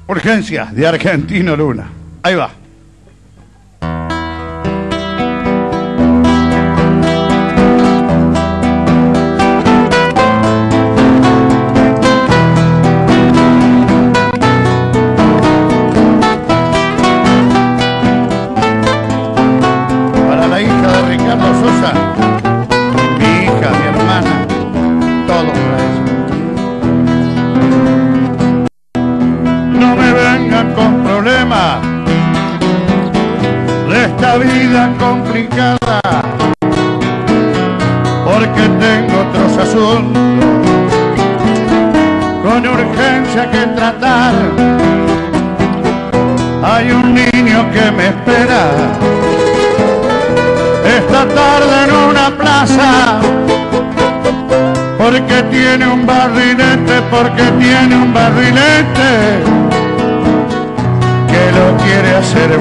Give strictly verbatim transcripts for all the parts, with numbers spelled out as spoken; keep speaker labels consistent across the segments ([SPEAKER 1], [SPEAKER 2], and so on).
[SPEAKER 1] Urgencias de Argentino Luna. Ahí va. Para la hija de Ricardo Sosa, mi hija, mi hermana, todo para eso. No me vengan con problemas de esta vida complicada, porque tengo otros asuntos con urgencia que tratar. Hay un niño que me espera esta tarde en una plaza, porque tiene un barrilete, porque tiene un barrilete que lo quiere hacer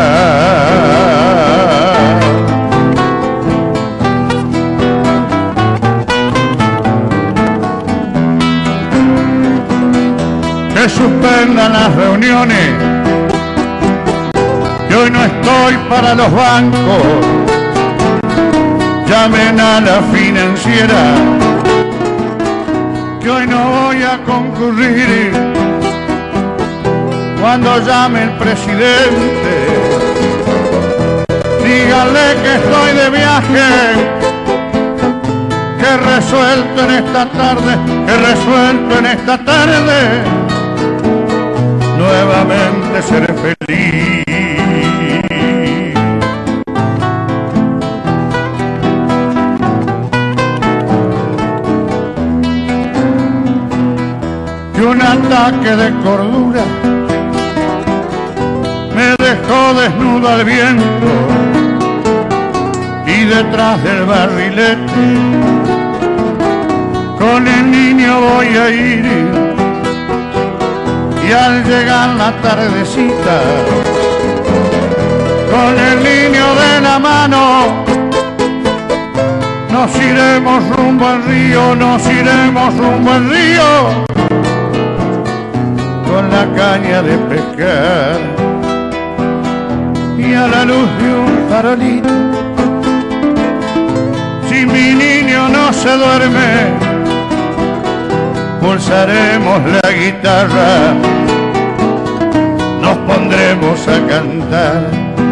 [SPEAKER 1] volar. Que suspendan las reuniones, que hoy no estoy para los bancos. Llamen a la financiera, que hoy no voy a concurrir. Cuando llame el presidente, díganle que estoy de viaje, que resuelto en esta tarde, que resuelto en esta tarde nuevamente ser feliz. Y un ataque de cordura me dejó desnudo al viento, y detrás del barrilete con el niño voy a ir. Y al llegar la tardecita, con el niño de la mano, nos iremos rumbo al río, nos iremos rumbo al río, con la caña de pescar. Y a la luz de un farolito, si mi niño no se duerme, pulsaremos la guitarra, nos pondremos a cantar,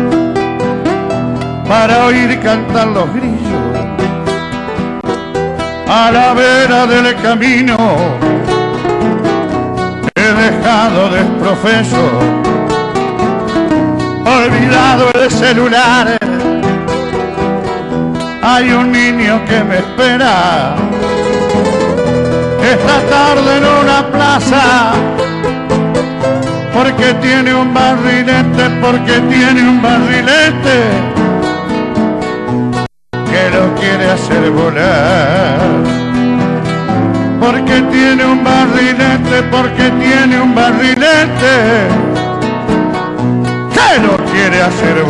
[SPEAKER 1] para oír cantar los grillos a la vera del camino. He dejado desprofeso, olvidado el celular. Hay un niño que me espera esta tarde en una plaza, porque tiene un barrilete, porque tiene un barrilete que lo quiere hacer volar. Porque tiene un barrilete, porque tiene un barrilete que lo quiere hacer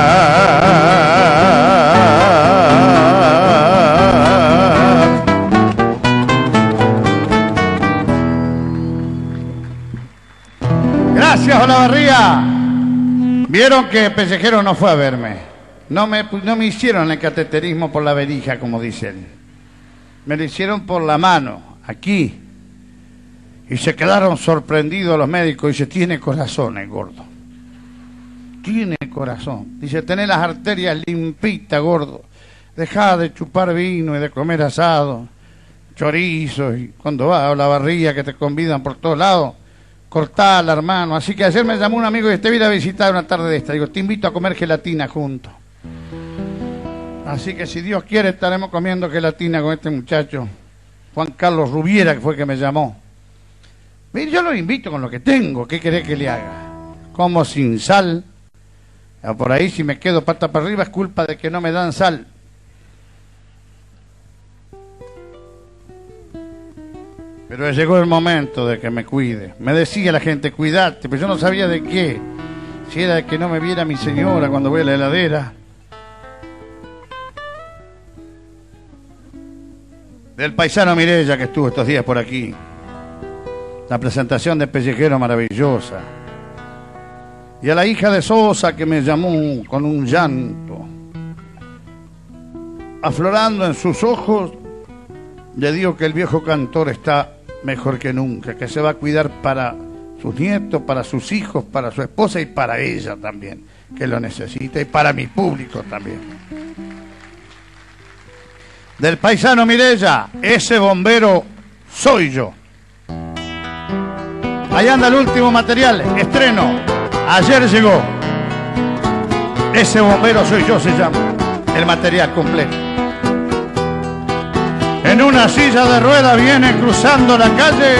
[SPEAKER 1] volar. Gracias, Olavarría. Vieron que Pellejero no fue a verme. No me, no me hicieron el cateterismo por la verija, como dicen. Me lo hicieron por la mano, aquí. Y se quedaron sorprendidos los médicos. Dice, tiene corazón el gordo. Tiene corazón. Dice, tenés las arterias limpitas, gordo. Dejá de chupar vino y de comer asado, chorizos, y cuando vas a Olavarría que te convidan por todos lados, cortala, hermano. Así que ayer me llamó un amigo y te vine a visitar una tarde de esta. Digo, te invito a comer gelatina juntos. Así que si Dios quiere estaremos comiendo gelatina con este muchacho, Juan Carlos Rubiera, que fue el que me llamó. Mire, yo lo invito con lo que tengo. ¿Qué querés que le haga? Como sin sal. Por ahí si me quedo pata para arriba es culpa de que no me dan sal. Pero llegó el momento de que me cuide. Me decía la gente, cuidate, pero yo no sabía de qué. Si era de que no me viera mi señora cuando voy a la heladera. Del paisano Mirella, que estuvo estos días por aquí. La presentación de Pellejero maravillosa. Y a la hija de Sosa que me llamó con un llanto, aflorando en sus ojos, le digo que el viejo cantor está mejor que nunca, que se va a cuidar para sus nietos, para sus hijos, para su esposa y para ella también, que lo necesita, y para mi público también. Del paisano Mireya, ese bombero soy yo. Ahí anda el último material, estreno, ayer llegó. Ese bombero soy yo se llama, el material completo. En una silla de ruedas viene cruzando la calle,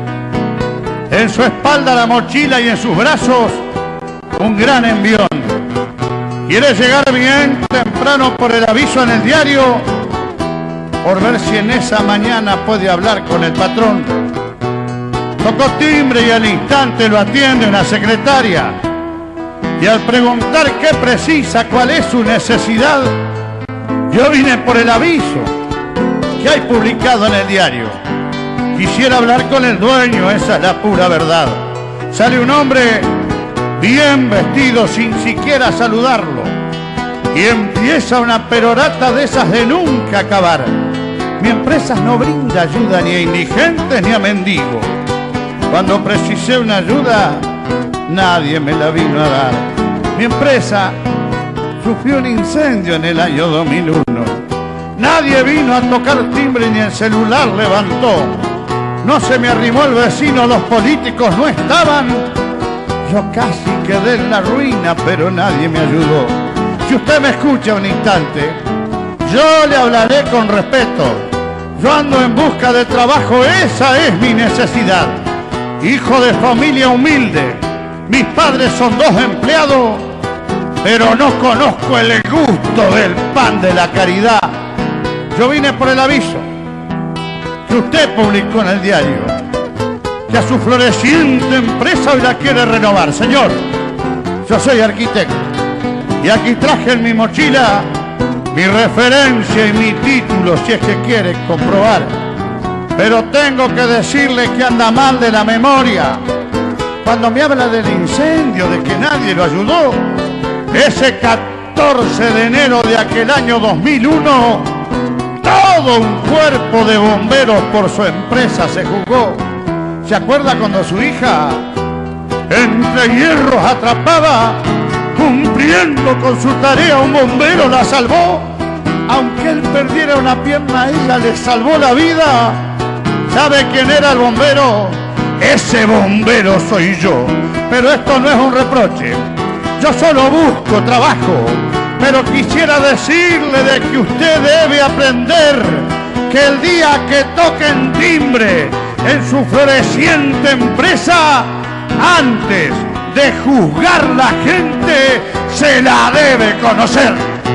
[SPEAKER 1] en su espalda la mochila y en sus brazos un gran envión. Quiere llegar bien temprano por el aviso en el diario, por ver si en esa mañana puede hablar con el patrón. Tocó timbre y al instante lo atiende una secretaria. Y al preguntar qué precisa, cuál es su necesidad, yo vine por el aviso que hay publicado en el diario. Quisiera hablar con el dueño, esa es la pura verdad. Sale un hombre bien vestido sin siquiera saludarlo y empieza una perorata de esas de nunca acabar. Mi empresa no brinda ayuda ni a indigentes ni a mendigos. Cuando precisé una ayuda, nadie me la vino a dar. Mi empresa sufrió un incendio en el año dos mil uno. Nadie vino a tocar timbre ni el celular levantó. No se me arrimó el vecino, los políticos no estaban. Yo casi quedé en la ruina, pero nadie me ayudó. Si usted me escucha un instante, yo le hablaré con respeto. Yo ando en busca de trabajo, esa es mi necesidad. Hijo de familia humilde, mis padres son dos empleados, pero no conozco el gusto del pan de la caridad. Yo vine por el aviso que usted publicó en el diario, que a su floreciente empresa hoy la quiere renovar. Señor, yo soy arquitecto y aquí traje en mi mochila mi referencia y mi título, si es que quiere comprobar. Pero tengo que decirle que anda mal de la memoria cuando me habla del incendio, de que nadie lo ayudó. Ese catorce de enero de aquel año dos mil uno, todo un cuerpo de bomberos por su empresa se jugó. ¿Se acuerda cuando su hija entre hierros atrapada, cumpliendo con su tarea, un bombero la salvó? Aunque él perdiera una pierna, ella le salvó la vida. ¿Sabe quién era el bombero? Ese bombero soy yo. Pero esto no es un reproche. Yo solo busco trabajo. Pero quisiera decirle de que usted debe aprender que el día que toquen timbre en su floreciente empresa, antes de juzgar la gente, se la debe conocer.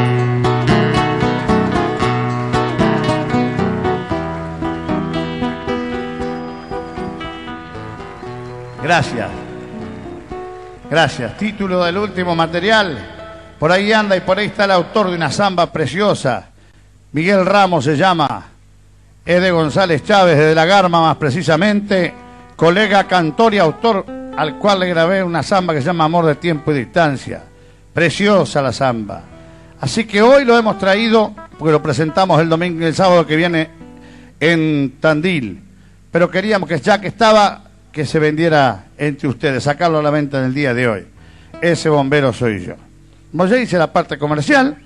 [SPEAKER 1] Gracias. Gracias. Título del último material. Por ahí anda y por ahí está el autor de una samba preciosa. Miguel Ramos se llama. Es de González Chávez, de La Garma más precisamente. Colega cantor y autor al cual le grabé una samba que se llama Amor de Tiempo y Distancia. Preciosa la samba. Así que hoy lo hemos traído porque lo presentamos el domingo, el sábado que viene en Tandil. Pero queríamos que ya que estaba, que se vendiera entre ustedes, sacarlo a la venta en el día de hoy. Ese bombero soy yo. Como ya hice la parte comercial,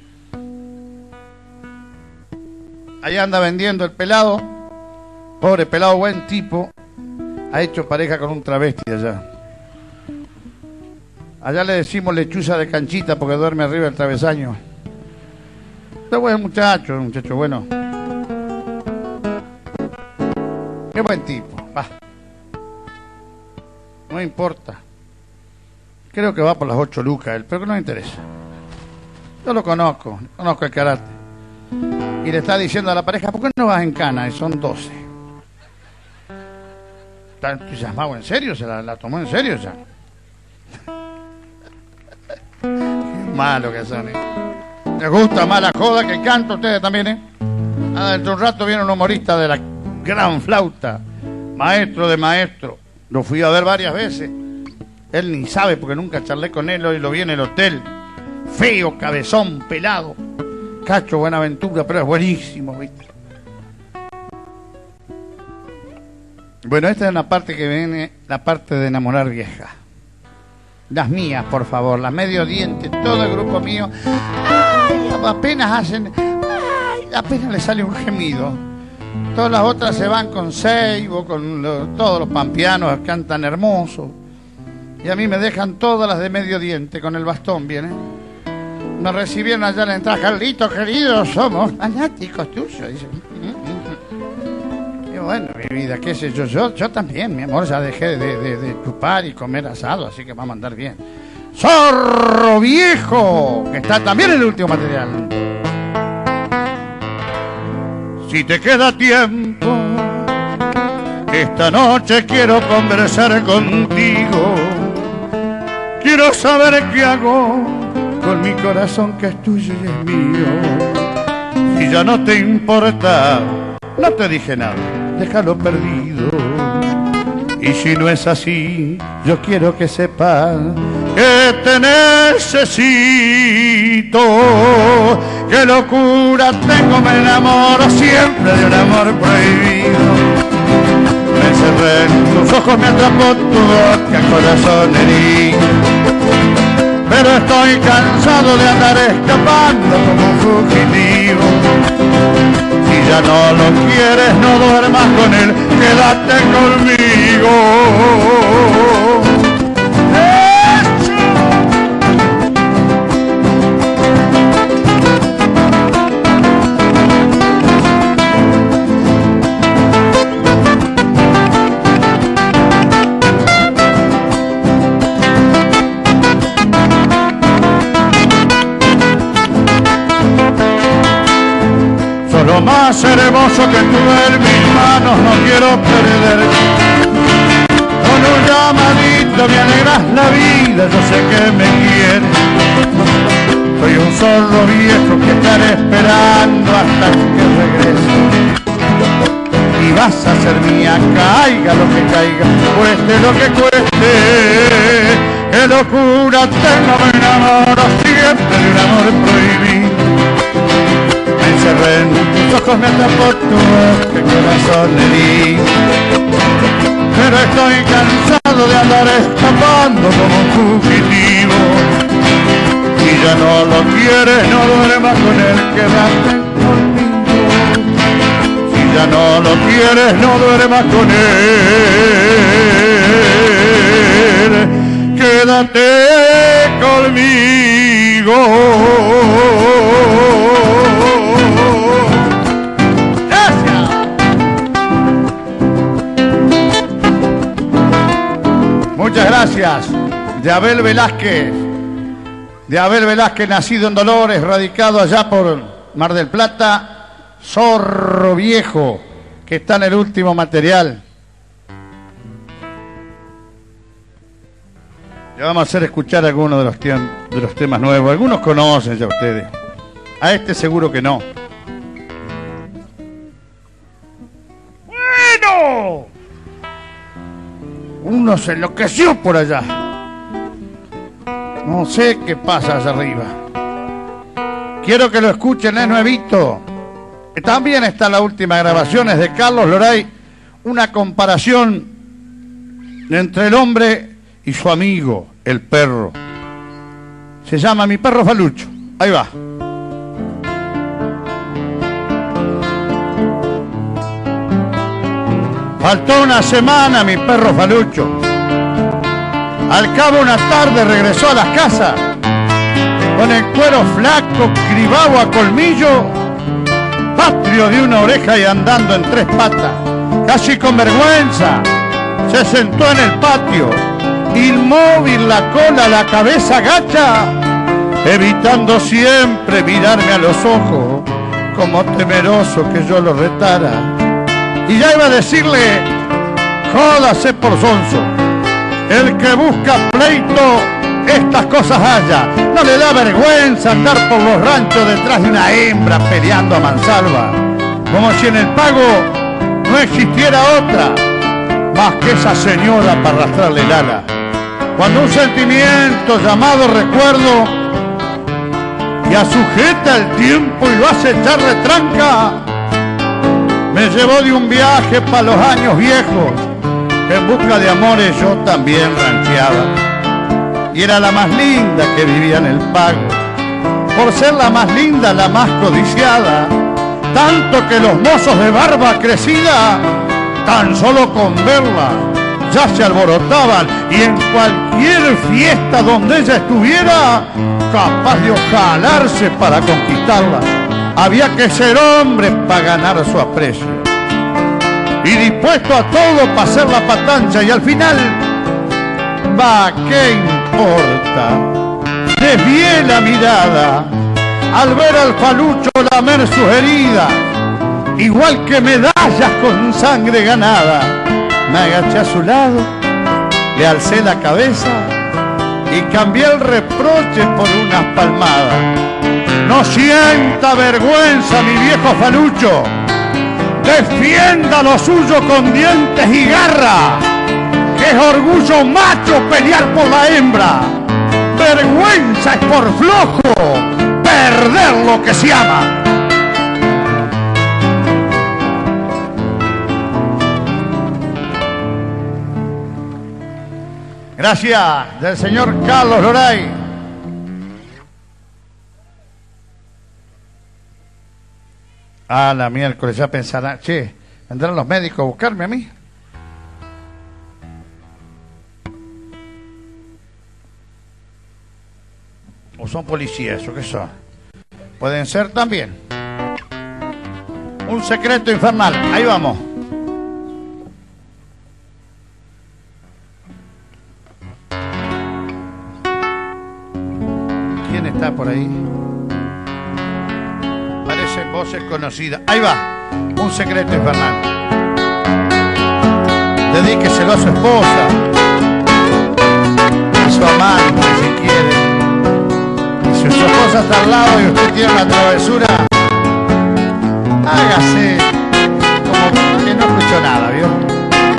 [SPEAKER 1] allá anda vendiendo el pelado. Pobre pelado, buen tipo. Ha hecho pareja con un travesti allá. Allá le decimos lechuza de canchita porque duerme arriba del travesaño. Está buen muchacho, muchacho bueno. Qué buen tipo. Va. No importa. Creo que va por las ocho lucas él, pero que no me interesa. Yo lo conozco, conozco el carácter. Y le está diciendo a la pareja, ¿por qué no vas en cana? Y son doce. ¿Está entusiasmado en serio? ¿Se la, la tomó en serio ya? Qué malo que son, ¿eh? Les gusta más la joda que el canto, ustedes también, ¿eh? Ah, dentro de un rato viene un humorista de la gran flauta, maestro de maestro. Lo fui a ver varias veces. Él ni sabe porque nunca charlé con él, hoy lo vi en el hotel. Feo, cabezón, pelado. Cacho Buenaventura, pero es buenísimo, ¿viste? Bueno, esta es una parte que viene, la parte de enamorar vieja. Las mías, por favor, las medio dientes, todo el grupo mío. Ay, apenas hacen, ay, apenas le sale un gemido. Todas las otras se van con Seibo, con lo, todos los pampeanos cantan hermoso. Y a mí me dejan todas las de medio diente, con el bastón, ¿viene? Me recibieron allá en la entrada, Carlitos, querido, somos fanáticos tuyos. Dice, y bueno, mi vida, qué sé yo, yo, yo también, mi amor, ya dejé de, de, de chupar y comer asado, así que vamos a andar bien. Zorro Viejo, que está también en el último material. Si te queda tiempo, esta noche quiero conversar contigo. Quiero saber qué hago con mi corazón que es tuyo y es mío. Si ya no te importa, no te dije nada, déjalo perdido. Y si no es así, yo quiero que sepas que te necesito. Qué locura tengo, me enamoro siempre de un amor prohibido. Me encerré en tus ojos, me atrapó tu boca, corazón herido. Pero estoy cansado de andar escapando como un fugitivo. Si ya no lo quieres, no duermas con él, quédate conmigo. Lo más hermoso que tuve en mis manos no quiero perder. Con un llamadito me alegras la vida, yo sé que me quieres. Soy un zorro viejo que estaré esperando hasta que regrese. Y vas a ser mía, caiga lo que caiga, cueste lo que cueste. Qué locura tengo, me enamoro siempre de un amor prohibido. Me encerré en tus ojos, me atrapó tu boca, el corazón le di. Pero estoy cansado de andar escapando como un fugitivo. Si ya no lo quieres, no duermas con él, quédate conmigo. Si ya no lo quieres, no duermas con él, quédate conmigo. Muchas gracias, de Abel Velázquez, de Abel Velázquez, nacido en Dolores, radicado allá por Mar del Plata, Zorro Viejo, que está en el último material. Le vamos a hacer escuchar algunos de los, de los temas nuevos, algunos conocen ya ustedes, a este seguro que no. ¡Bueno! Uno se enloqueció por allá. No sé qué pasa allá arriba. Quiero que lo escuchen, es nuevito. También está la última grabación, es de Carlos Loray. Una comparación entre el hombre y su amigo, el perro. Se llama Mi Perro Falucho. Ahí va. Faltó una semana mi perro Falucho. Al cabo una tarde regresó a las casas con el cuero flaco, cribado a colmillo, patrio de una oreja y andando en tres patas. Casi con vergüenza se sentó en el patio, inmóvil, la cola, la cabeza gacha, evitando siempre mirarme a los ojos, como temeroso que yo lo retara. Y ya iba a decirle, jódase por sonso, el que busca pleito, estas cosas haya. No le da vergüenza andar por los ranchos detrás de una hembra peleando a mansalva, como si en el pago no existiera otra más que esa señora para arrastrarle el ala. Cuando un sentimiento llamado recuerdo ya sujeta el tiempo y lo hace echar retranca, me llevó de un viaje para los años viejos, en busca de amores yo también rancheaba. Y era la más linda que vivía en el pago, por ser la más linda, la más codiciada, tanto que los mozos de barba crecida, tan solo con verla, ya se alborotaban, y en cualquier fiesta donde ella estuviera, capaz de ojalarse para conquistarla. Había que ser hombre para ganar su aprecio, y dispuesto a todo para hacer la patancha, y al final, va, ¿qué importa? Desvié la mirada al ver al falucho lamer sus heridas, igual que medallas con sangre ganada. Me agaché a su lado, le alcé la cabeza y cambié el reproche por unas palmadas. No sienta vergüenza, mi viejo falucho, defienda lo suyo con dientes y garra, que es orgullo macho pelear por la hembra. Vergüenza es por flojo perder lo que se ama. Gracias, del señor Carlos Loray. Ah, la miércoles, ya pensará, che, ¿vendrán los médicos a buscarme a mí? ¿O son policías o qué son? Pueden ser también. Un secreto infernal, ahí vamos. ¿Quién está por ahí? Parecen voces conocidas. Ahí va, un secreto infernal. Dedíqueselo a su esposa, a su amante si quiere. Si su esposa está al lado y usted tiene una travesura, hágase como que no escuchó nada, ¿vio?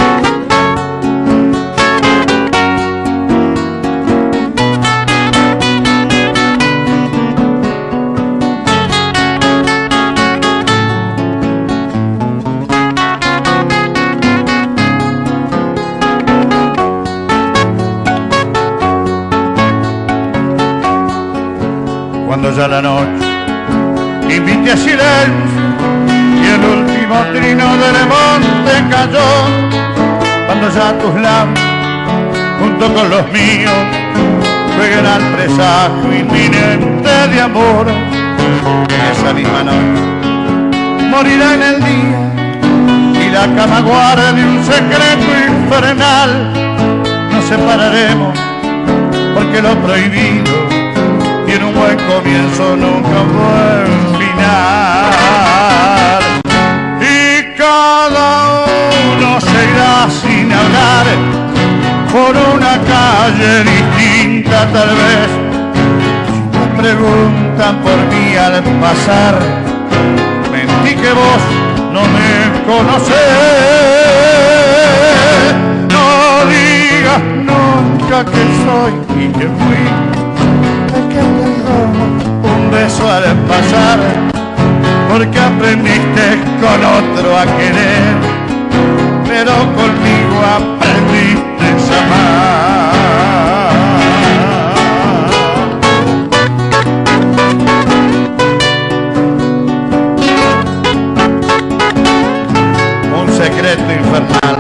[SPEAKER 1] Cuando ya la noche invite a silencio y el último trino del monte cayó, cuando ya tus labios junto con los míos jueguen al presagio inminente de amor, esa misma noche morirá en el día y la cama guarde un secreto infernal. Nos separaremos porque lo prohibido tiene un buen comienzo, nunca un buen final. Y cada uno se irá sin hablar por una calle distinta tal vez. Si me preguntan por mí al pasar, mentí que vos no me conocés. No digas nunca que soy y que fui un beso al pasar, porque aprendiste con otro a querer, pero conmigo aprendiste a amar. Un secreto infernal.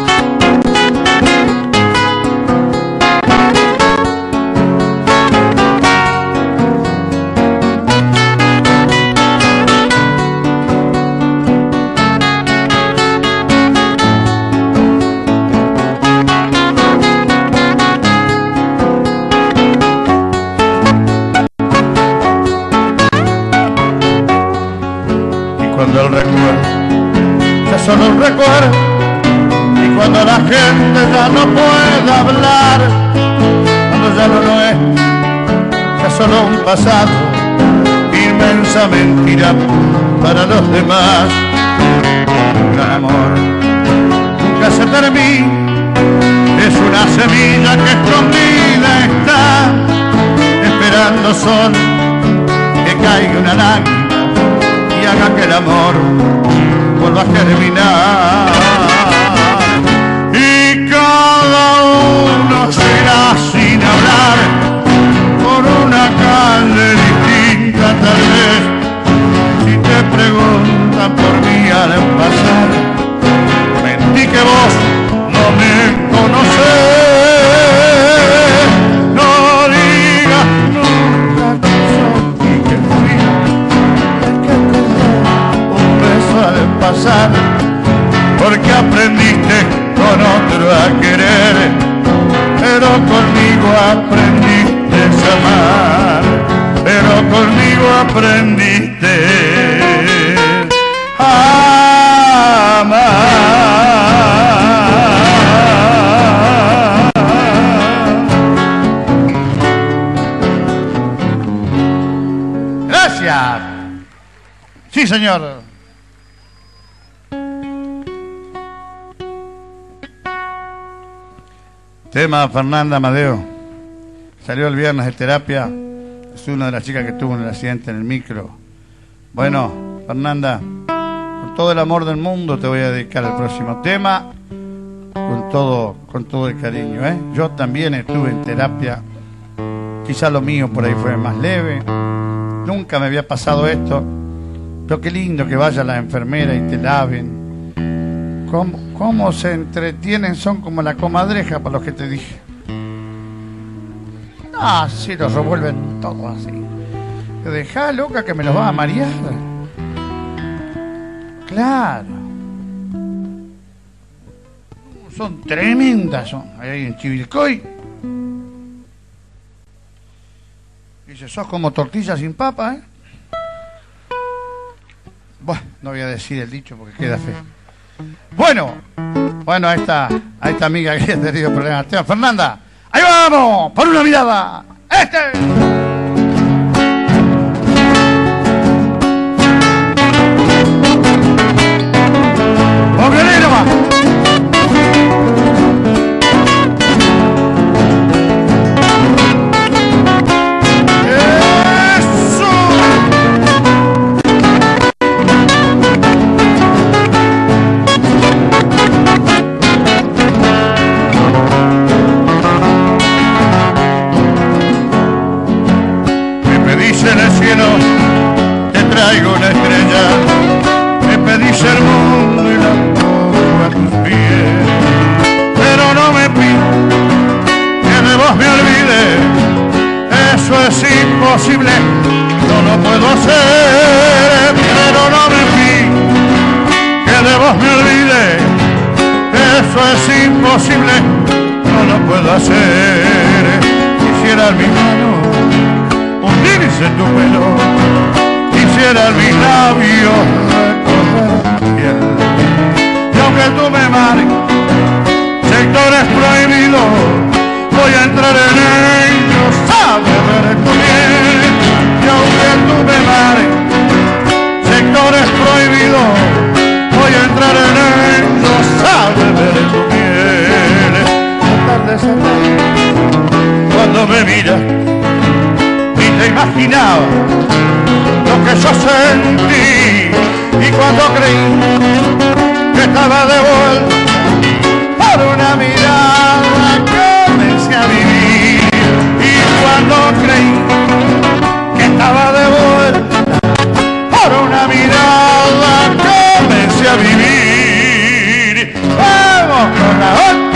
[SPEAKER 1] Cuando el recuerdo ya solo un recuerdo, y cuando la gente ya no pueda hablar, cuando ya lo nuestro ya solo un pasado, inmensa mentira para los demás. Un gran amor nunca se termina, es una semilla que escondí esperando son que caiga una lágrima y haga que el amor vuelva a germinar. Y cada uno será sin hablar por una calle distinta tal vez. Si te preguntan por mí al pasar, mentí que vos no me conocés. No digas nunca que soy y que fui el que te dio un beso al pasar, porque aprendiste con otro a querer, pero conmigo aprendiste a amar, pero conmigo aprendiste a amar. Gracias. Sí, señor. Tema Fernanda Amadeo. Salió el viernes de terapia. Es una de las chicas que tuvo en el accidente en el micro. Bueno, Fernanda, con todo el amor del mundo te voy a dedicar el próximo tema. Con todo, con todo el cariño, ¿eh? Yo también estuve en terapia. Quizá lo mío por ahí fue más leve. Nunca me había pasado esto. Pero qué lindo que vaya la enfermera y te laven. ¿Cómo, cómo se entretienen? Son como la comadreja para los que te dije. Ah, sí, los revuelven todo así. Dejá, loca, que me los va a marear. Claro. Son tremendas, son. Ahí en Chivilcoy. Dice, sos como tortilla sin papa, ¿eh? Bueno, no voy a decir el dicho porque queda feo. Bueno, bueno, a esta, a esta amiga que ha tenido problemas. Fernanda, ahí vamos, por una mirada. Este. ¡Póngale nomás! En el cielo te traigo una estrella, me pedís el mundo y la pongo a tus pies, pero no me pidas que de vos me olvide, eso es imposible, no lo puedo hacer, pero no me pidas que de vos me olvide, eso es imposible, no lo puedo hacer. Quisiera mi mano hundirse en tu pelo, quisiera mis labios recorrer tu piel, y aunque tú me marques sectores prohibidos, voy a entrar en ellos, sabe ver tu piel, y aunque tú me marques sectores prohibidos, voy a entrar en ellos, sabe ver tu piel. La tarde se cuando me miras, te imaginaba lo que yo sentí, y cuando creí que estaba de vuelta, por una mirada comencé a vivir, y cuando creí que estaba de vuelta, por una mirada comencé a vivir. Vamos con la otra.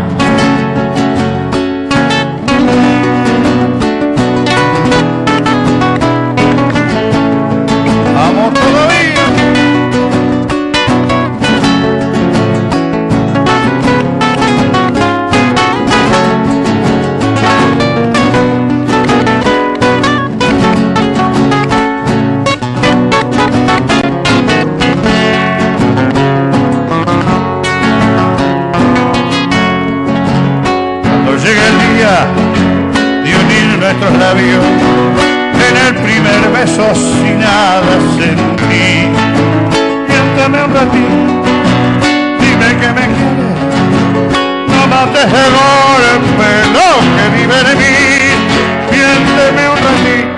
[SPEAKER 1] De unir nuestros labios en el primer beso sin nada sentí. Miéntame un ratito, dime que me quieres, no mates el golpe lo que vive en mí. Miénteme un ratito,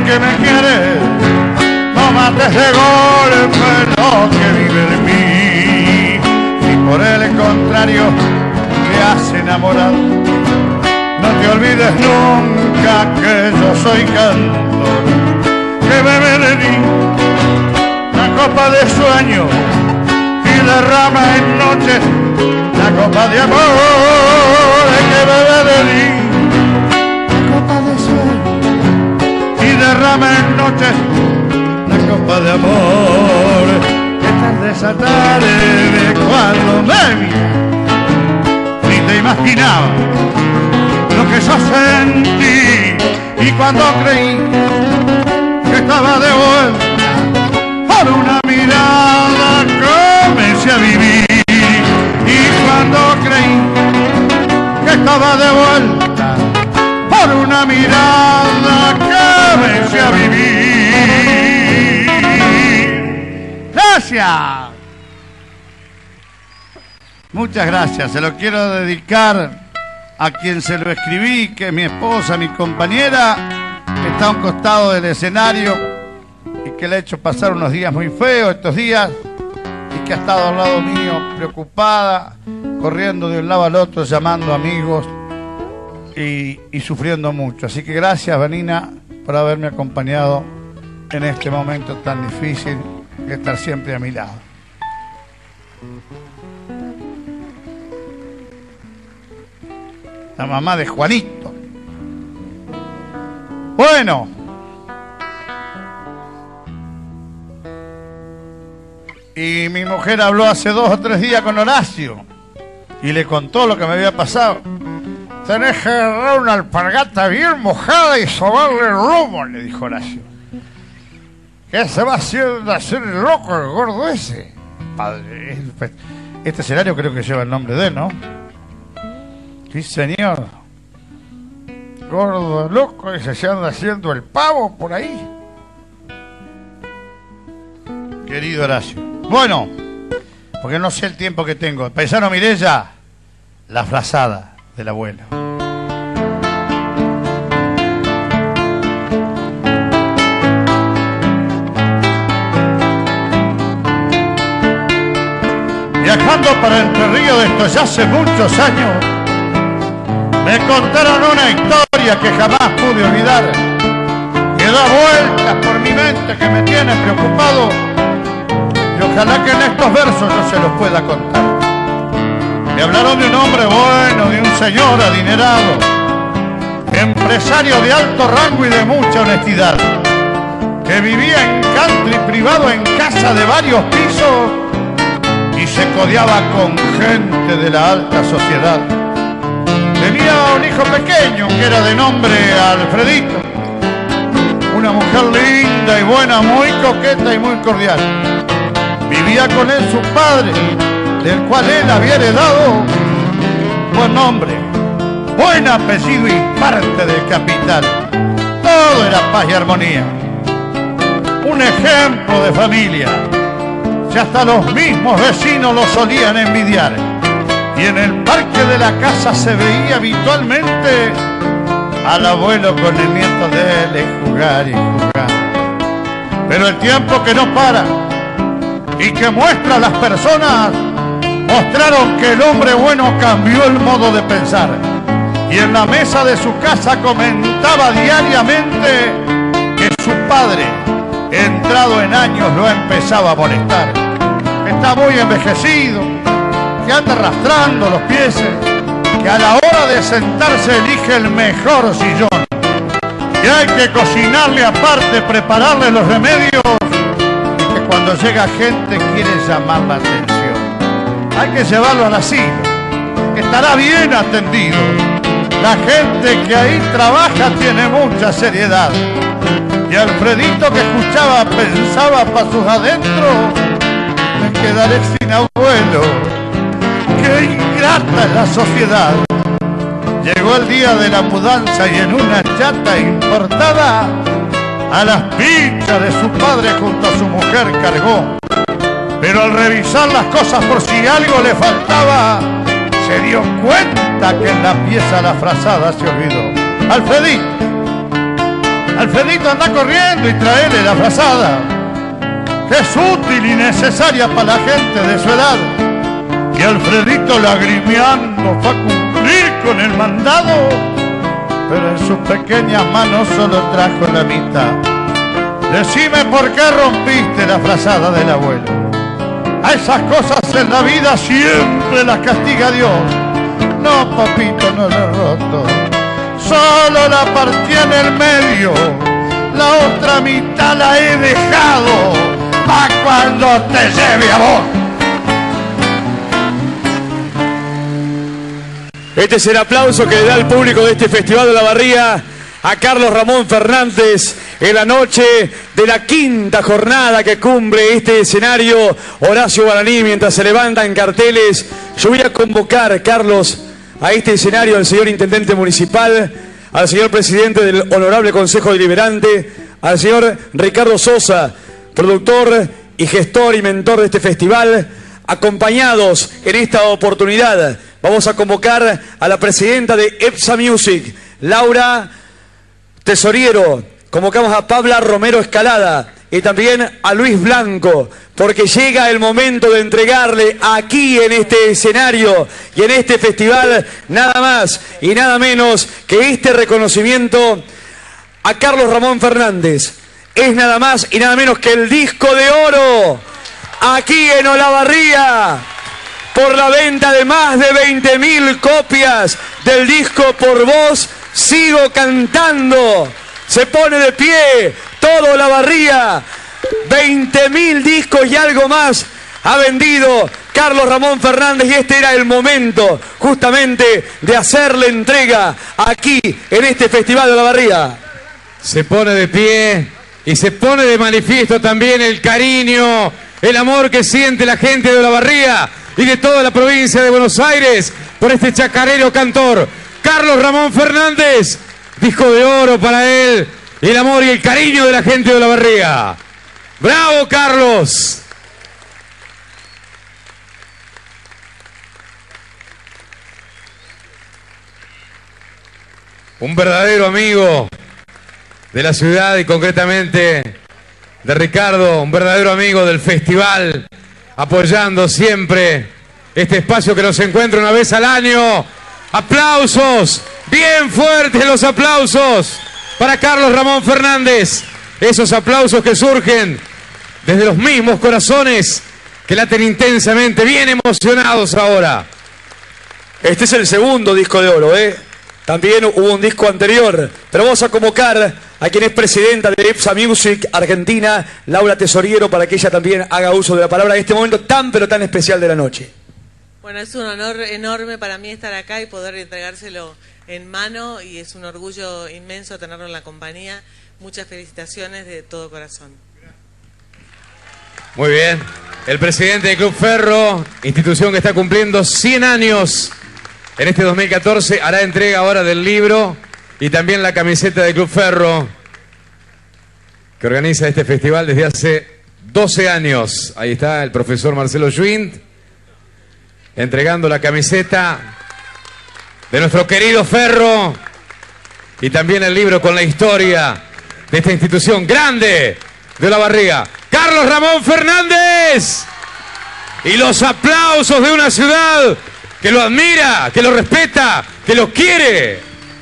[SPEAKER 1] que me quieres, no mates de golpe lo que vive en mí. Si por el contrario te has enamorado, no te olvides nunca que yo soy cantor, que bebe de mí la copa de sueño y derrama en noches la copa de amor, que bebe de mí la copa de sueño y derrama en noches la copa de amor. Que tarde esa tarde cuando me vi, ni te imaginaba lo que yo sentí, y cuando creí que estaba de vuelta, por una mirada comencé a vivir. Y cuando creí que estaba de vuelta, por una mirada comencé a vivir. ¡Gracias! Muchas gracias. Se lo quiero dedicar a quien se lo escribí, que es mi esposa, mi compañera, que está a un costado del escenario y que le he hecho pasar unos días muy feos estos días, y que ha estado al lado mío preocupada, corriendo de un lado al otro, llamando amigos y, y sufriendo mucho. Así que gracias, Vanina, por haberme acompañado en este momento tan difícil y estar siempre a mi lado. La mamá de Juanito. Bueno, y mi mujer habló hace dos o tres días con Horacio y le contó lo que me había pasado. Tenés que agarrar una alpargata bien mojada y sobarle el lomo, le dijo Horacio. ¿Qué se va a hacer, hacer el loco, el gordo ese? Padre, este escenario creo que lleva el nombre de él, ¿no? Sí, señor. Gordo loco, ese se anda haciendo el pavo por ahí. Querido Horacio. Bueno, porque no sé el tiempo que tengo. Paisano Mireya, la frazada del abuelo. Viajando para Entre Ríos de esto ya hace muchos años, me contaron una historia que jamás pude olvidar, que da vueltas por mi mente, que me tiene preocupado, y ojalá que en estos versos yo se los pueda contar. Me hablaron de un hombre bueno, de un señor adinerado, empresario de alto rango y de mucha honestidad, que vivía en country privado en casa de varios pisos y se codeaba con gente de la alta sociedad. Tenía un hijo pequeño que era de nombre Alfredito, una mujer linda y buena, muy coqueta y muy cordial. Vivía con él su padre, del cual él había heredado buen nombre, buen apellido y parte del capital. Todo era paz y armonía. Un ejemplo de familia. Si hasta los mismos vecinos lo solían envidiar. Y en el parque de la casa se veía habitualmente al abuelo con el nieto de él jugar y jugar. Pero el tiempo que no para y que muestra a las personas mostraron que el hombre bueno cambió el modo de pensar. Y en la mesa de su casa comentaba diariamente que su padre, entrado en años, lo empezaba a molestar. Está muy envejecido, que anda arrastrando los pies, que a la hora de sentarse elige el mejor sillón, que hay que cocinarle aparte, prepararle los remedios, y que cuando llega gente quiere llamar la atención. Hay que llevarlo al asilo, que estará bien atendido. La gente que ahí trabaja tiene mucha seriedad. Y Alfredito, que escuchaba, pensaba para sus adentros: me quedaré sin abuelo. ¡Qué ingrata es la sociedad! Llegó el día de la mudanza y en una chata importada a las pichas de su padre junto a su mujer cargó. Pero al revisar las cosas por si algo le faltaba, se dio cuenta que en la pieza la frazada se olvidó. Alfredito, Alfredito, anda corriendo y traele la frazada, que es útil y necesaria para la gente de su edad. Y Alfredito lagrimeando fue a cumplir con el mandado, pero en sus pequeñas manos solo trajo la mitad. Decime por qué rompiste la frazada del abuelo. A esas cosas en la vida siempre las castiga Dios. No, papito, no la he roto, solo la partí en el medio, la otra mitad la he dejado pa' cuando te lleve a vos.
[SPEAKER 2] Este es el aplauso que le da el público de este Festival de Olavarría a Carlos Ramón Fernández en la noche de la quinta jornada que cumple este escenario Horacio Guaraní. Mientras se levantan carteles, yo voy a convocar, Carlos, a este escenario al señor Intendente Municipal, al señor Presidente del Honorable Consejo Deliberante, al señor Ricardo Sosa, productor y gestor y mentor de este festival. Acompañados en esta oportunidad, vamos a convocar a la presidenta de EPSA Music, Laura Tesoriero. Convocamos a Pabla Romero Escalada y también a Luis Blanco, porque llega el momento de entregarle aquí en este escenario y en este festival nada más y nada menos que este reconocimiento a Carlos Ramón Fernández. Es nada más y nada menos que el disco de oro aquí en Olavarría, por la venta de más de veinte mil copias del disco Por Vos Sigo Cantando. Se pone de pie todo Olavarría. veinte mil discos y algo más ha vendido Carlos Ramón Fernández, y este era el momento justamente de hacerle entrega aquí en este Festival de Olavarría.
[SPEAKER 3] Se pone de pie y se pone de manifiesto también el cariño, el amor que siente la gente de Olavarría y de toda la provincia de Buenos Aires por este chacarero cantor, Carlos Ramón Fernández. Disco de oro para él, y el amor y el cariño de la gente de Olavarría. ¡Bravo, Carlos! Un verdadero amigo de la ciudad y concretamente de Ricardo, un verdadero amigo del festival, apoyando siempre este espacio que nos encuentra una vez al año. ¡Aplausos! Bien fuertes los aplausos para Carlos Ramón Fernández. Esos aplausos que surgen desde los mismos corazones que laten intensamente, bien emocionados ahora.
[SPEAKER 2] Este es el segundo disco de oro, ¿eh? También hubo un disco anterior, pero vamos a convocar a quien es presidenta de EPSA Music Argentina, Laura Tesoriero, para que ella también haga uso de la palabra en este momento tan pero tan especial de la noche.
[SPEAKER 4] Bueno, es un honor enorme para mí estar acá y poder entregárselo en mano, y es un orgullo inmenso tenerlo en la compañía. Muchas felicitaciones de todo corazón.
[SPEAKER 3] Muy bien. El presidente del Club Ferro, institución que está cumpliendo cien años en este dos mil catorce, hará entrega ahora del libro y también la camiseta del Club Ferro, que organiza este festival desde hace doce años. Ahí está el profesor Marcelo Schwind entregando la camiseta de nuestro querido Ferro y también el libro con la historia de esta institución grande de Olavarría, Carlos Ramón Fernández. Y los aplausos de una ciudad que lo admira, que lo respeta, que lo quiere.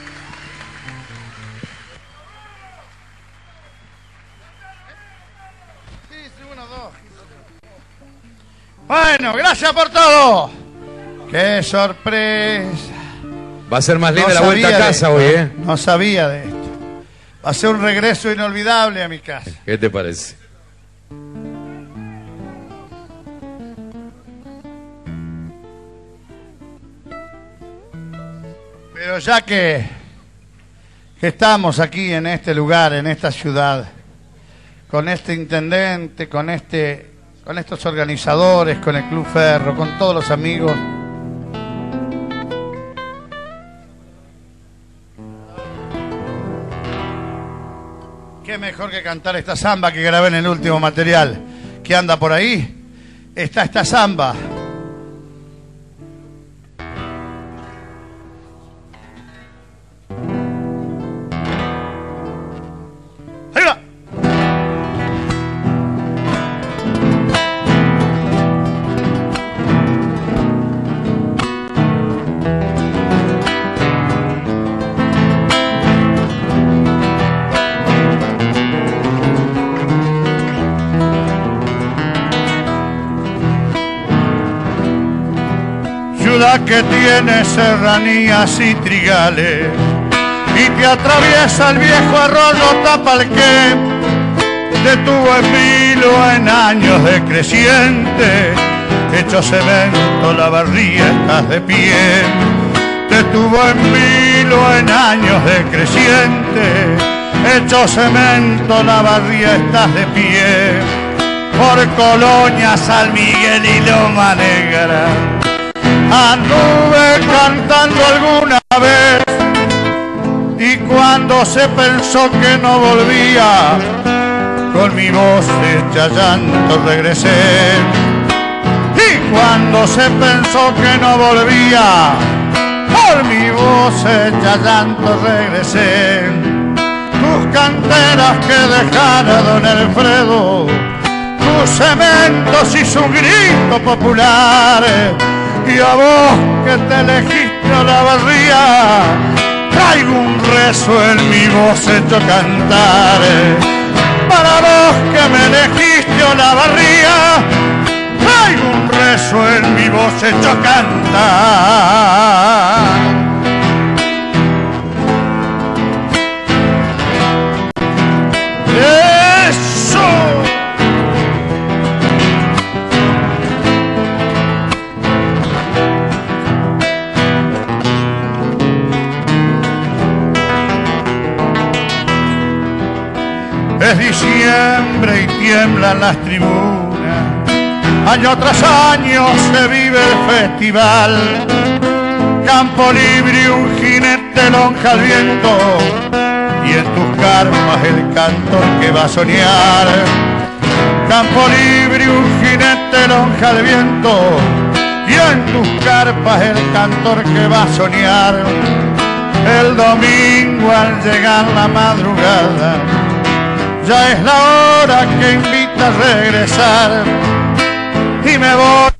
[SPEAKER 1] Bueno, gracias por todo. ¡Qué sorpresa!
[SPEAKER 3] Va a ser más linda
[SPEAKER 1] No
[SPEAKER 3] la vuelta a
[SPEAKER 1] sabía de
[SPEAKER 3] casa
[SPEAKER 1] esto,
[SPEAKER 3] hoy, ¿eh?
[SPEAKER 1] No sabía de esto. Va a ser un regreso inolvidable a mi casa.
[SPEAKER 3] ¿Qué te parece?
[SPEAKER 1] Pero ya que, que estamos aquí en este lugar, en esta ciudad, con este intendente, con este, con estos organizadores, con el Club Ferro, con todos los amigos, qué mejor que cantar esta samba que grabé en el último material que anda por ahí. Está esta samba. la que tiene serranías y trigales, y te atraviesa el viejo arroyo Tapalqué, detuvo en vilo en años de creciente, hecho cemento la barría estás de pie, detuvo en vilo en años de creciente, hecho cemento la barría estás de pie, por Colonia, San Miguel y Loma Negra, anduve cantando alguna vez, y cuando se pensó que no volvía, con mi voz hecha llanto regresé. Y cuando se pensó que no volvía, por mi voz hecha llanto regresé. Tus canteras que dejara don Alfredo, tus cementos y su grito popular, y a vos que te elegiste a la barría, traigo un rezo en mi voz hecho cantar. Para vos que me elegiste a la barría, traigo un rezo en mi voz hecho cantar. ¡Eso! Es diciembre y tiemblan las tribunas, año tras año se vive el festival, campo libre y un jinete lonja al viento, y en tus carpas el cantor que va a soñar. Campo libre y un jinete lonja al viento, y en tus carpas el cantor que va a soñar. El domingo al llegar la madrugada, ya es la hora que invita a regresar, y me voy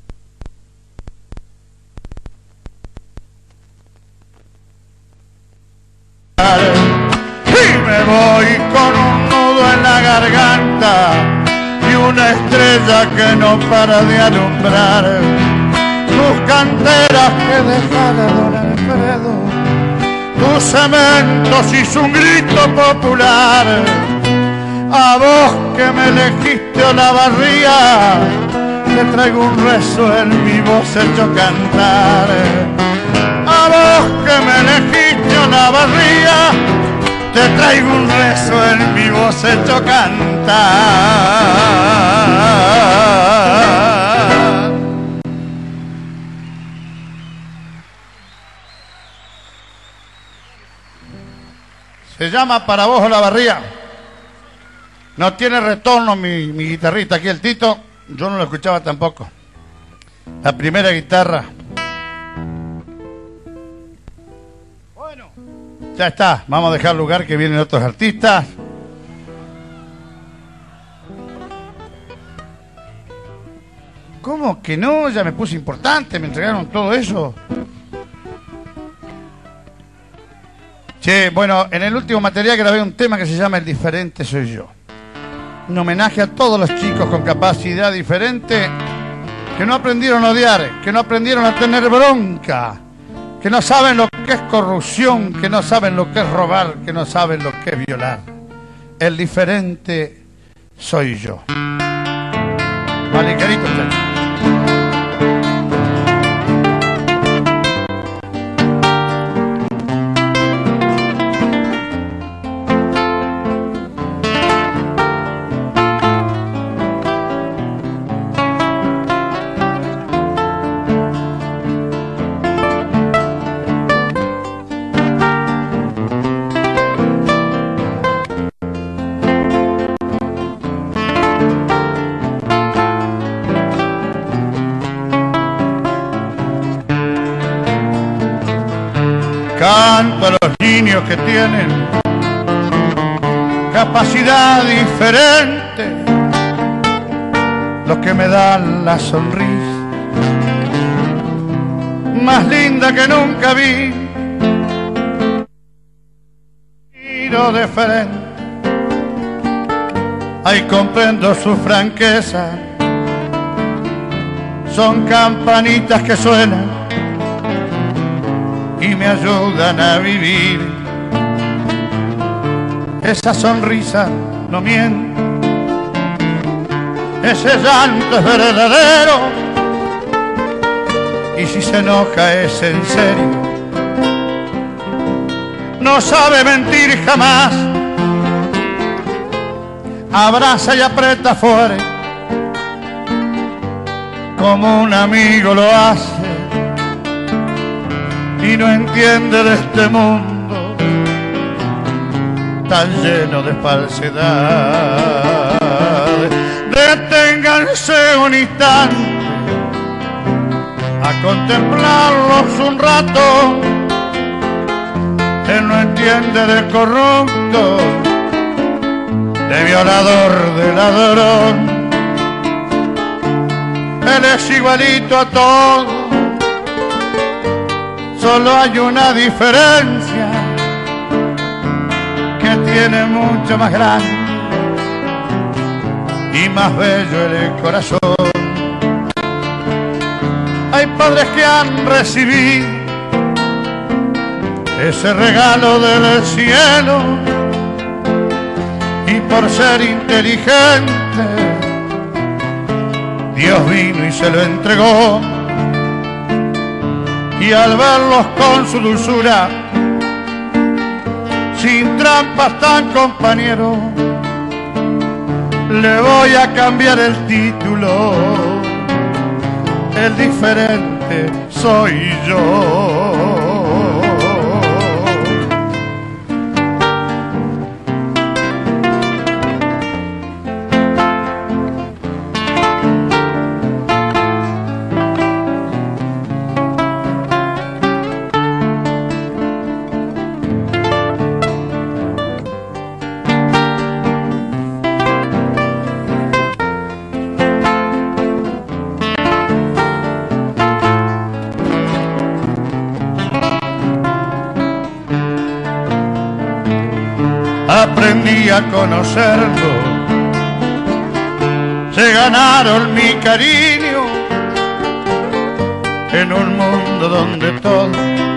[SPEAKER 1] y me voy con un nudo en la garganta y una estrella que no para de alumbrar. Tus canteras que dejara don Alfredo, tus cementos y su grito popular. A vos que me elegiste a la barría, te traigo un rezo en mi voz hecho cantar. A vos que me elegiste a la barría, te traigo un rezo en mi voz hecho cantar. Se llama Para vos a la barría. No tiene retorno mi, mi guitarrista aquí, el Tito. Yo no lo escuchaba tampoco. La primera guitarra. Bueno, ya está. Vamos a dejar lugar que vienen otros artistas. ¿Cómo que no? Ya me puse importante, me entregaron todo eso. Che, bueno, en el último material grabé un tema que se llama El diferente soy yo. Un homenaje a todos los chicos con capacidad diferente que no aprendieron a odiar, que no aprendieron a tener bronca, que no saben lo que es corrupción, que no saben lo que es robar, que no saben lo que es violar. El diferente soy yo. Vale, querido, muchachos. Canto a los niños que tienen capacidad diferente, los que me dan la sonrisa más linda que nunca vi. Miro de frente, ahí comprendo su franqueza. Son campanitas que suenan y me ayudan a vivir. Esa sonrisa no miente, ese llanto es verdadero, y si se enoja es en serio. No sabe mentir jamás, abraza y aprieta fuerte, como un amigo lo hace, y no entiende de este mundo tan lleno de falsedad. Deténganse un instante a contemplarlos un rato. Él no entiende de corrupto, de violador, de ladrón. Él es igualito a todos, solo hay una diferencia que tiene mucho más grande y más bello el corazón. Hay padres que han recibido ese regalo del cielo y por ser inteligente Dios vino y se lo entregó, y al verlos con su dulzura, sin trampas tan compañero, le voy a cambiar el título. El diferente soy yo. Aprendí a conocerlo, se ganaron mi cariño en un mundo donde todo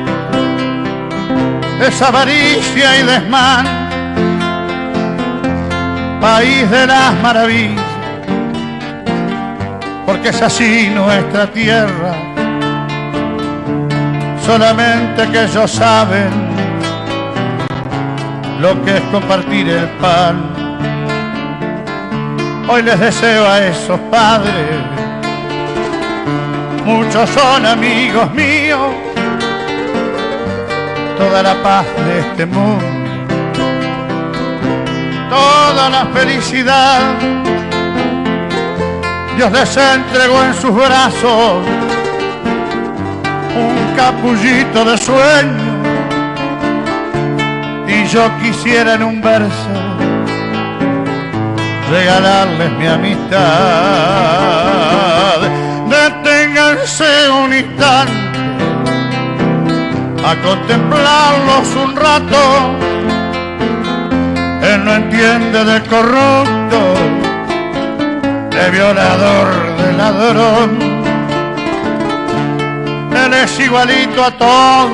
[SPEAKER 1] es avaricia y desmán, país de las maravillas, porque es así nuestra tierra. Solamente que ellos saben lo que es compartir el pan. Hoy les deseo a esos padres, muchos son amigos míos, toda la paz de este mundo, toda la felicidad. Dios les entregó en sus brazos un capullito de sueño, y yo quisiera en un verso regalarles mi amistad. Deténganse un instante a contemplarlos un rato. Él no entiende de corrupto, de violador, de ladrón. Él es igualito a todos,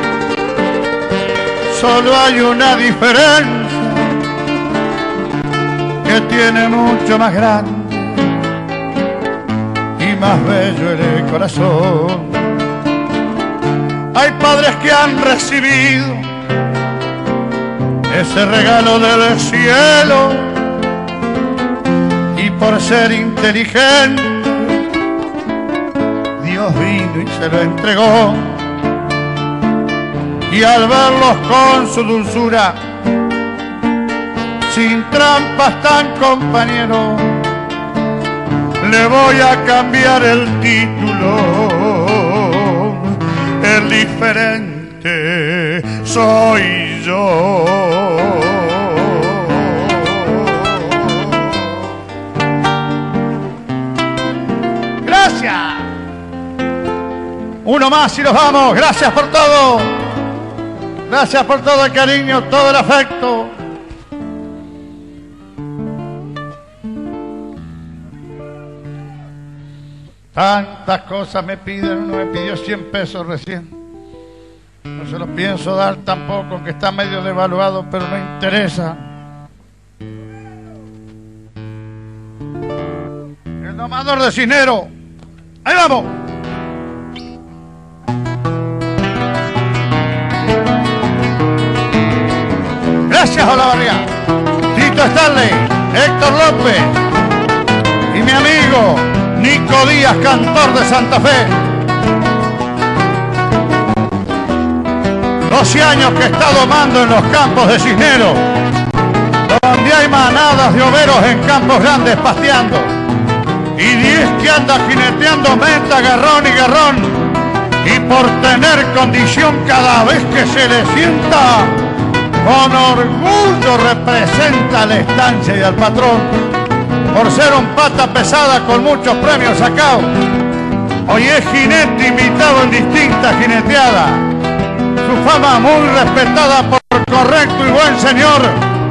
[SPEAKER 1] solo hay una diferencia que tiene mucho más grande y más bello el corazón. Hay padres que han recibido ese regalo del cielo y por ser inteligente Dios vino y se lo entregó, y al verlos con su dulzura, sin trampas tan compañero, le voy a cambiar el título. El diferente soy yo. Gracias. Uno más y nos vamos. Gracias por todo. Gracias por todo el cariño, todo el afecto. Tantas cosas me piden, uno me pidió cien pesos recién. se los pienso dar tampoco, que está medio devaluado, pero no interesa. El domador de Cisneros. ¡Ahí vamos! Gracias, Olavarría. Tito Stanley, Héctor López y mi amigo Nico Díaz, cantor de Santa Fe. doce años que está domando en los campos de Cisneros, donde hay manadas de overos en campos grandes pasteando, y diez que anda jineteando meta, garrón y garrón, y por tener condición cada vez que se le sienta, con orgullo representa la estancia y al patrón, por ser un pata pesada con muchos premios sacados. Hoy es jinete invitado en distintas jineteadas, su fama muy respetada por correcto y buen señor.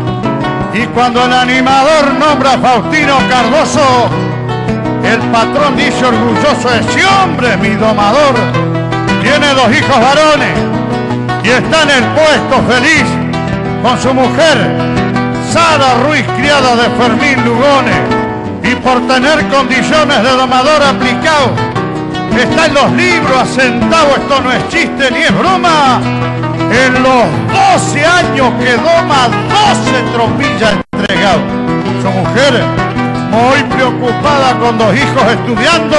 [SPEAKER 1] Y cuando el animador nombra a Faustino Cardoso, el patrón dice orgulloso: ese hombre, mi domador, tiene dos hijos varones y está en el puesto feliz con su mujer, Sara Ruiz, criada de Fermín Lugones, y por tener condiciones de domador aplicado, está en los libros asentado, esto no es chiste ni es broma, en los doce años que doma doce tropillas entregados. Su mujer, muy preocupada con dos hijos estudiando,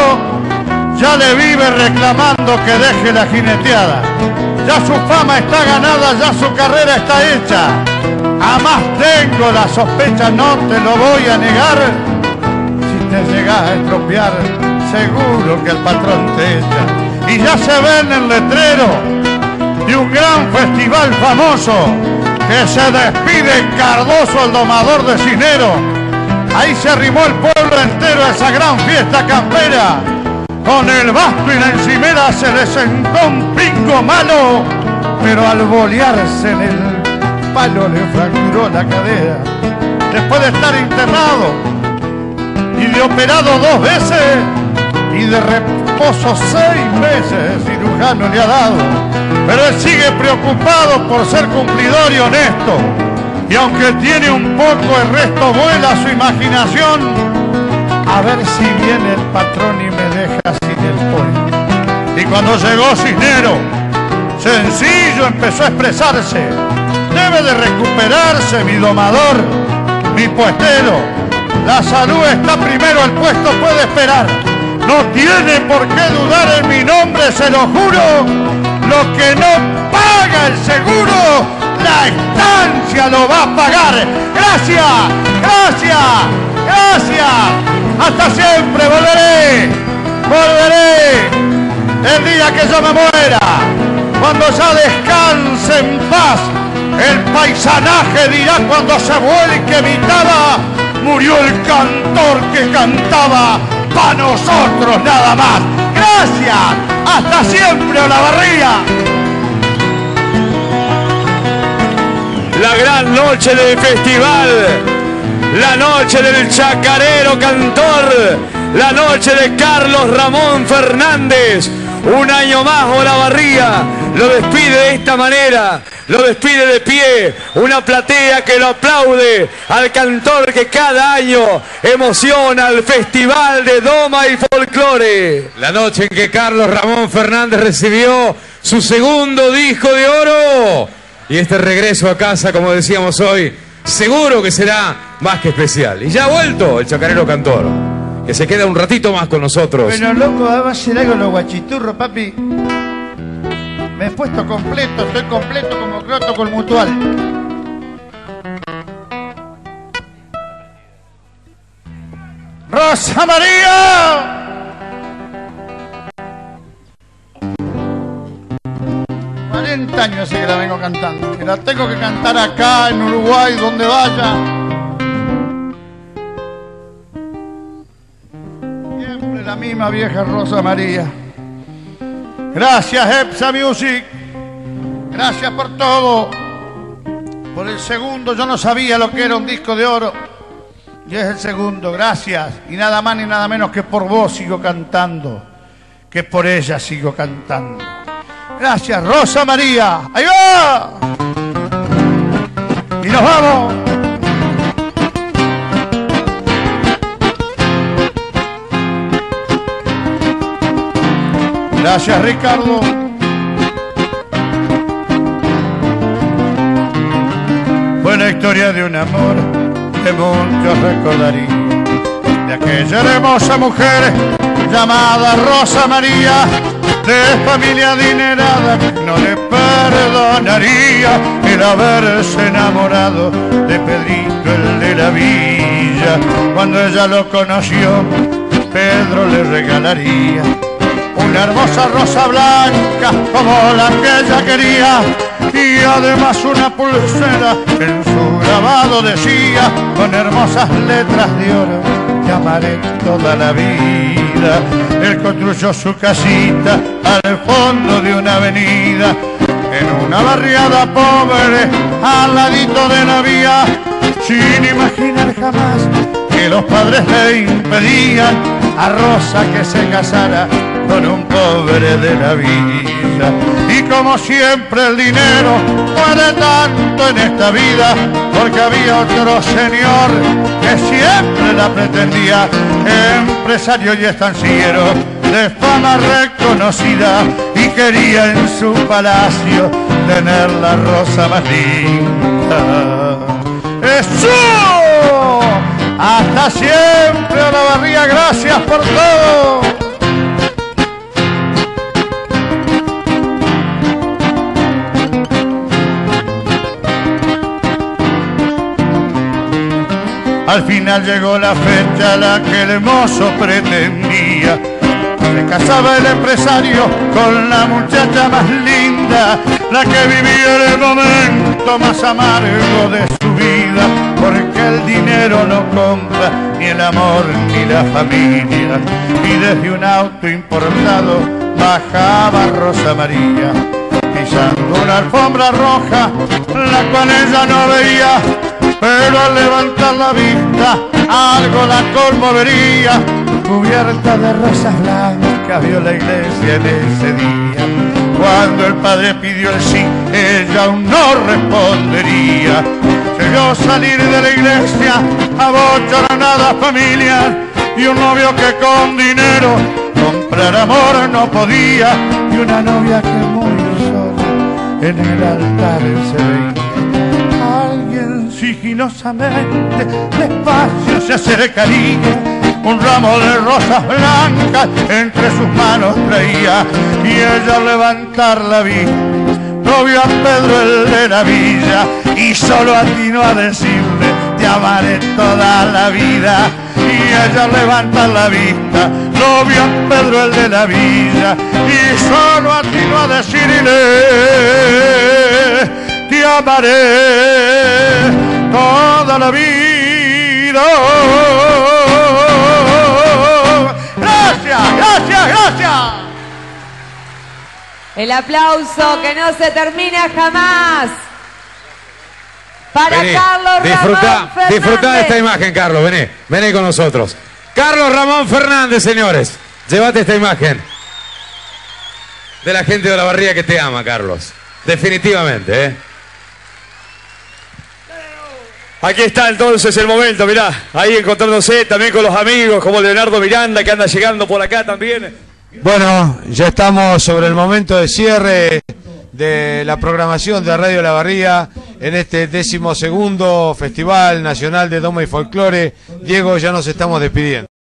[SPEAKER 1] ya le vive reclamando que deje la jineteada. Ya su fama está ganada, ya su carrera está hecha. Jamás tengo la sospecha, no te lo voy a negar. Si te llegas a estropear, seguro que el patrón te echa. Y ya se ve en el letrero de un gran festival famoso que se despide Cardoso, el domador de Cisneros. Ahí se arrimó el pueblo entero a esa gran fiesta campera. Con el basto y la encimera se le sentó un pingo malo, pero al bolearse en el palo le fracturó la cadera. Después de estar internado y de operado dos veces y de reposo seis meses, el cirujano le ha dado. Pero él sigue preocupado por ser cumplidor y honesto. Y aunque tiene un poco el resto, vuela su imaginación a ver si viene el patrón y me deja sin el puesto. Y cuando llegó Cisneros, sencillo empezó a expresarse: debe de recuperarse mi domador, mi puestero. La salud está primero, el puesto puede esperar. No tiene por qué dudar en mi nombre, se lo juro. Lo que no paga el seguro, la estancia lo va a pagar. Gracias, gracias, gracias. Hasta siempre volveré, volveré el día que yo me muera, cuando ya descanse en paz. El paisanaje dirá cuando se vuelque mi taba: murió el cantor que cantaba pa' nosotros nada más. Gracias, hasta siempre, Olavarría.
[SPEAKER 2] La gran noche del festival, la noche del chacarero cantor, la noche de Carlos Ramón Fernández. Un año más Olavarría lo despide de esta manera, lo despide de pie, una platea que lo aplaude al cantor que cada año emociona al Festival de Doma y Folclore.
[SPEAKER 3] La noche en que Carlos Ramón Fernández recibió su segundo disco de oro, y este regreso a casa, como decíamos hoy, seguro que será más que especial. Y ya ha vuelto el chacarero cantor, que se queda un ratito más con nosotros.
[SPEAKER 1] Bueno, loco, va a ser algo los guachiturros, papi. Me he puesto completo, estoy completo como croto con mutual. ¡Rosa María! cuarenta años hace que la vengo cantando. Que la tengo que cantar acá, en Uruguay, donde vaya. Siempre la misma vieja Rosa María. Gracias, Epsa Music. Gracias por todo. Por el segundo, yo no sabía lo que era un disco de oro. Y es el segundo, gracias. Y nada más ni nada menos que por vos sigo cantando. Que por ella sigo cantando. Gracias, Rosa María. ¡Ahí va! Y nos vamos. Gracias, Ricardo. Fue la historia de un amor que muchos recordarían, de aquella hermosa mujer llamada Rosa María, de familia adinerada, que no le perdonaría el haberse enamorado de Pedrito, el de la villa. Cuando ella lo conoció, Pedro le regalaría una hermosa rosa blanca como la que ella quería, y además una pulsera en su grabado decía con hermosas letras de oro: te amaré toda la vida. Él construyó su casita al fondo de una avenida, en una barriada pobre al ladito de la vía, sin imaginar jamás que los padres le impedían a Rosa que se casara con un pobre de la villa. Y como siempre el dinero puede tanto en esta vida, porque había otro señor que siempre la pretendía, empresario y estanciero de fama reconocida, y quería en su palacio tener la rosa más linda. ¡Eso! Hasta siempre, Olavarría, gracias por todo. Al final llegó la fecha a la que el mozo pretendía. Se casaba el empresario con la muchacha más linda, la que vivía el momento más amargo de su vida, porque el dinero no compra ni el amor ni la familia. Y desde un auto importado bajaba Rosa María, pisando una alfombra roja, la cual ella no veía, pero al levantar la vista algo la conmovería. Cubierta de rosas blancas vio la iglesia en ese día. Cuando el padre pidió el sí, ella aún no respondería. Se vio salir de la iglesia abochornada familia, y un novio que con dinero comprar amor no podía, y una novia que murió sola en el altar se veía. Alguien sigilosamente despacio se acercaría, un ramo de rosas blancas entre sus manos traía, y ella al levantar la vista no vio a Pedro, el de la villa, y solo atinó a decirle: te amaré toda la vida. Y ella al levantar la vista no vio a Pedro, el de la villa, y solo atinó a decirle: te amaré toda la vida. Gracias, gracias, gracias.
[SPEAKER 5] El aplauso que no se termina jamás para
[SPEAKER 3] Vení,
[SPEAKER 5] Carlos
[SPEAKER 3] disfruta,
[SPEAKER 5] Ramón Fernández.
[SPEAKER 3] disfruta de esta imagen, Carlos. Vení, vení con nosotros. Carlos Ramón Fernández, señores. Llévate esta imagen de la gente de Olavarría que te ama, Carlos. Definitivamente, ¿eh?
[SPEAKER 2] Aquí está entonces el momento, mirá, ahí encontrándose también con los amigos como Leonardo Miranda, que anda llegando por acá también.
[SPEAKER 6] Bueno, ya estamos sobre el momento de cierre de la programación de Radio Olavarría en este décimo segundo Festival Nacional de Doma y Folclore. Diego, ya nos estamos despidiendo.